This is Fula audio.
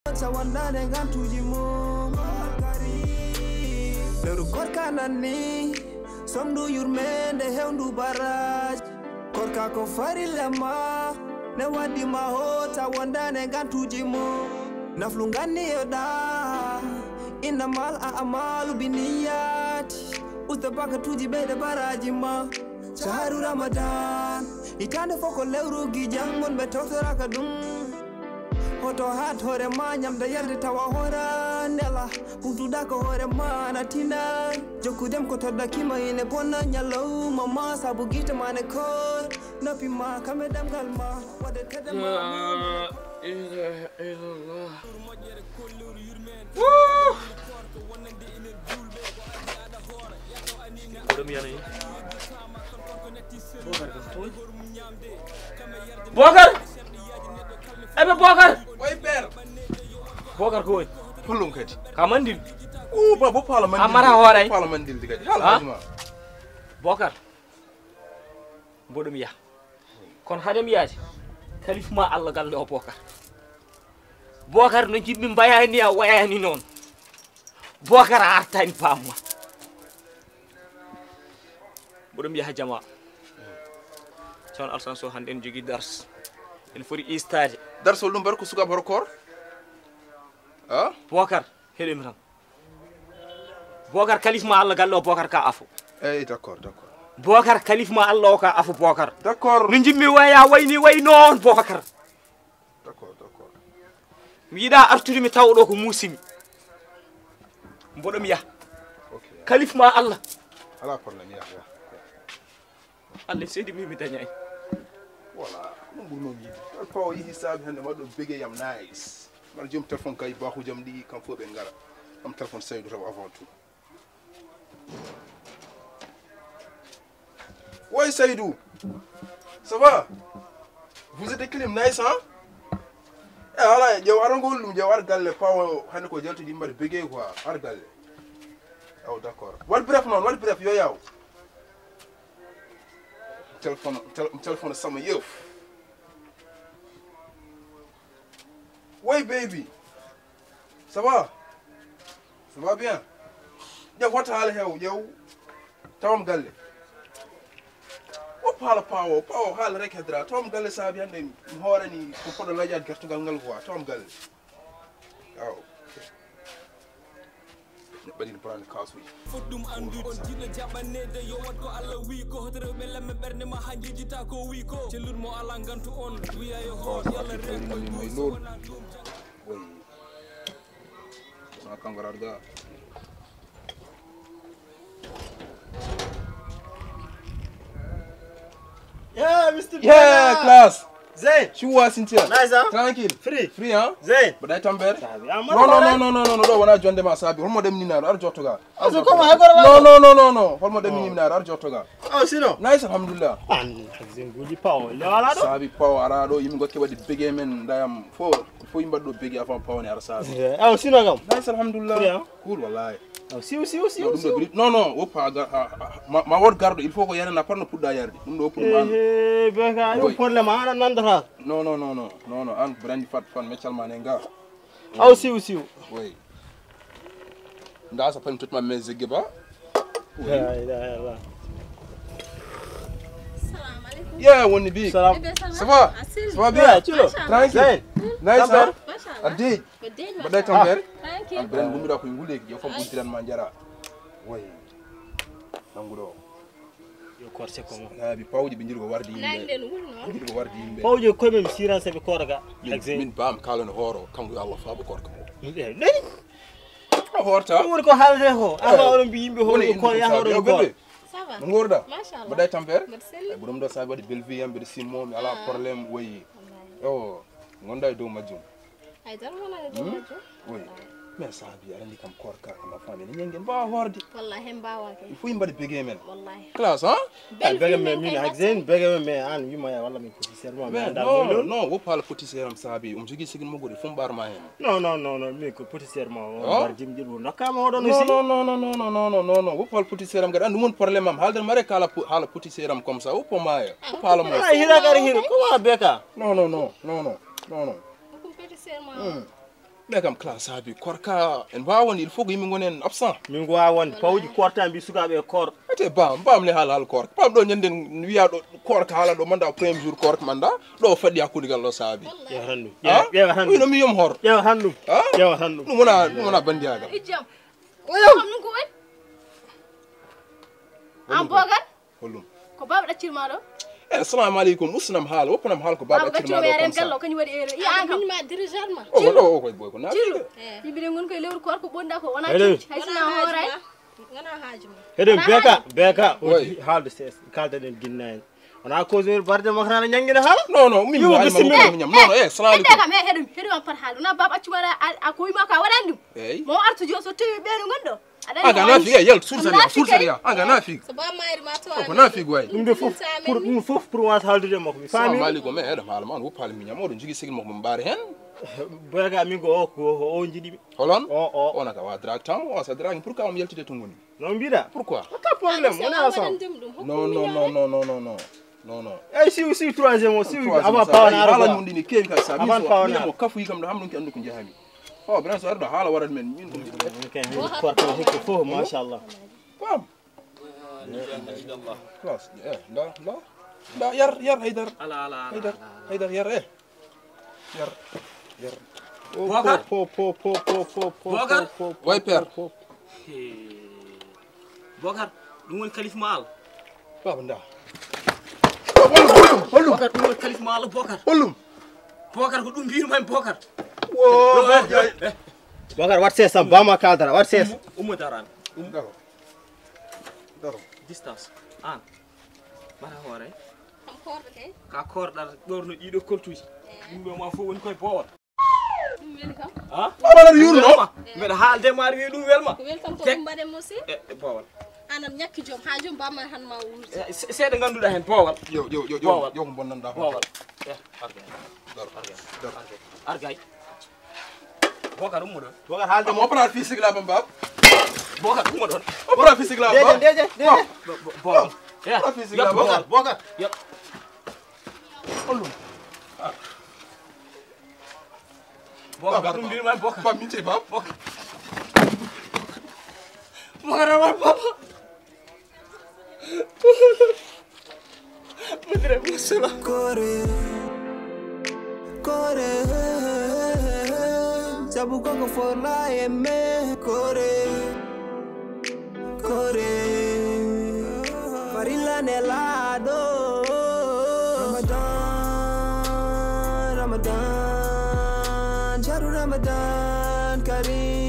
sawandane gantuji mum lewru korka nanni somdu yurmende hewndu baraj korka ko farilema ne wadima hota wandane gantuji mum naflu ganni yoda innamal a'malu binniyati usta bakatuji bede baraji ma shahru ramadan itande foko lewru gi jangon be toftoraka dum hoto hat hore ma nyamda yalde tawa hora nela puntuda ko hore ma na tina jokudem ko todda kima ine bonna nyallow mama sabu gite mane ko nopi ma kamedam galma wade tedem ma ilallah Bokar ebe Bokar way ber Bokar ko kullum kadi kamandil ba bo parliament amara horay parliament dil kadi hala ma Bokar bodum ya kon hadem yaati kalif ma Allah galle o Bokar no jibbi mbayani a wayani non Bokar artani pamma bodum ya jama son alsan so hande en jogi dars en fori istade darsol dum barko suka barkor ah Bokar hedem ram Bokar kalif ma Allah galle o Bokar ka afu d'accord Bokar kalif ma Allah o ka afu Bokar d'accord no jimmi waya wayni way non Bokar d'accord mi yida arturi mi tawdo ko musimi bodom ya okay kalif ma Allah ala problème ya Allah sedi mi dañay voilà mo burno mi alfa yi hisab hande mado bege yam nice mar jom telephone kay baxu jam di kam fo be ngara am telephone Seydou taw avant tout ouais Seydou ça va vous êtes clim nice hein eh ala je warangol dum je war galle pawo hande ko jelto di mbar bege quoi war galle oh d'accord wat bref non wat bref yo yaw téléphone sama yeuf ouais baby ça va bien ya wata hal hew yow tawam galle o pala pawo hal rek hedra tawam galle sabi hande mi horani ko podo lajat gertugal ngal quoi tawam galle aw badi prendre kaas wi fodum andu on dina jabanede yo wat ko Allah wi ko hotere be lamme berne ma hanjiji ta ko wi ko celur mo ala gantu on wiya yo ho yalla rek mo lol oui na kangararga Yeah, Mr. yeah class Zain. She was Cynthia. Nice, huh? Tranquille. Free, huh? Zain. But I tamber. No. No. Wana jonde ma sabi. Holmo dem nina ar jotoga. Also come on, No. Holmo dem nina ar jotoga. Oh, sino. Nice, alhamdulillah. And Zain gudi power. Lewala do. Sabi power arado yimi gokke wadi bege men dayam fo yimba do bege avant power ni ar sabi. Oh, sino gam. Nice, alhamdulillah. Free, huh? Cool wallahi. Oh, see. No. Opa ma word gardo il faut ko yana na parno pudda yardi. Dum do pudda man. Beka yo problème ana nandata. No. An brandi fat fan metal manenga. Oh, see. Oui. Nda sa pan tout ma mes geba. Yeah. Salam alaikum. Yeah, woni bi. Salam. Ça va? Ça va bien? Yeah, chilo. Tranquille. Nice, hein? Mashallah. Adi. Bedej Badai tamber. Tranquille. Brand bumira ko ngule ki fam buntiran manjara. Oui. Nangudo. Yo korse ko mo. Bi pawji be njirgo wardi Nang yimbe. den wulno. Njirgo wardi yimbe. Pawje ko mem siran sabe koraga. Min bam kala no horo kangu Allah faabo korko. Nani? Horta. Woni ko haalde ko. Aba on bi yimbe ho ko ya horo ko. Ça va. Ngorda. Mashallah. Badai tamber. Merci. Burum do sabe wadi belvi yambe simmo mi ala problème oui. Oh, ngonda do majum. Ay dar wona do majo. Oui. Mais sabi ala ni kam korka ma fami ni ngen ba hordi. Wallahi mbawa ke. Il faut yimba de bege men. Wallahi. Classe, hein? Bege men ak Zain bege men an yuma ya wala min ko serment Mais mais non, wo pala poti seram sabi jogi sigin mo gori fum bar ma hen. Non, mi ko poti serment o bar jim jiru nakama o don aussi. Non, wo pala poti seram gada andu mon problème am haldan mare kala hala poti seram comme ça wo po maya. Wo pala mo. Ay hira gari hira comment beka? Non. Ko petit serment. mais kam classe abi korka en bawon il faut que yimi gonen absent min go won pawji kortan bi sukabe kor ate bam le hal kork pam do nyanden wiya do korka hala do manda premier jour kork manda do fadi akudi gallo sabi ya handu ya handu no mi yom hor ya handu no mona bandiaga ijam xam nu ko way am bogal holum ko baba daccirma do assalamu alaikum musnam hal wopanam hal ko baba daccirma do comme ça gallo kany wadi ere ya an kam ma dirigeant ma o ko boy ko na yimbe ngon koy lewru korko bonda ko wana haysina horay ngana haajuma hedem beka halde ses kalda den ginnaen ona cause barde makrana nyangina hal non min wal ma nyam non assalamu alaikum kam hedum par hal na baba accumara akoy ma ka wadandu mo artu jo so tewi benu gondo aga na fi yel sursaria aga na fi so ba mayri ma to ko na fi way dum de fof pour was haldude mako mi fami assalamu me hedam hal man wo pal mi nyam o jigi sigil mako mbare hen bega mi go o jidi holon on aka wa drag tam o sa drag pour ka am yeltide to ngoni non bida pourquoi pas problème on a ça non si troisième aussi avant pas na ala mun dini ken ka sabi so mi mo kafu yikam do hamdun ki andu ko jahami o bran so ardo hala warat men min ken ko ko fo ma sha Allah pam خلاص لا ير هيدر هيدر ير بوكر واي بير بوكر دون كليف مال بابا ندا بوكر دون كليف مال بوكر بوكر ko dum biir man bokar bokar wat sesam bama kadra wat ses daran daro distance an bara hore am kordo kay ka kordar dorno dido koltuji dum do ma fo woni koy bowal dum weli kam bala yurno meda haalde mari wi dum welma ko weltam ko dum bade mosi bowal anam nyakki jom ha jom bamma han ma wurti seede ganduda hen bowal yo ko bonnanda bowal argay bokar ummo don bokar halde mo opéra physique la bamba bokar ummo don opéra physique la bamba deje bowal opéra physique la bokar yep olum bokar dum bir man bokar ba min te ba bokar wa papa Madre musela Kore Jabu koko for la eme Kore Farila nelado Ramadan Jaru Ramadan Karim